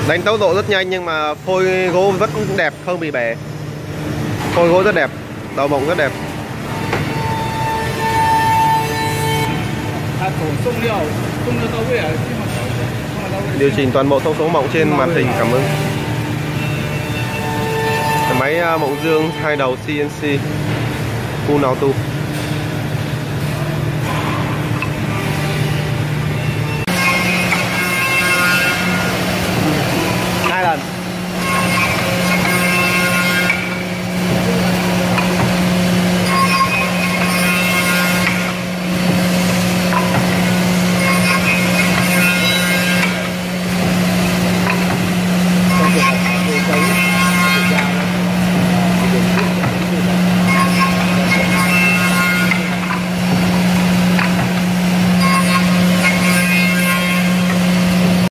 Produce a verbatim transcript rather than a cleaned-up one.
Đánh tốc độ rất nhanh nhưng mà phôi gỗ vẫn đẹp, không bị bể. Phôi gỗ rất đẹp, đầu mộng rất đẹp. Điều chỉnh toàn bộ thông số mộng trên màn hình, cảm ơn. Máy Mộng Dương hai đầu xê en xê full auto.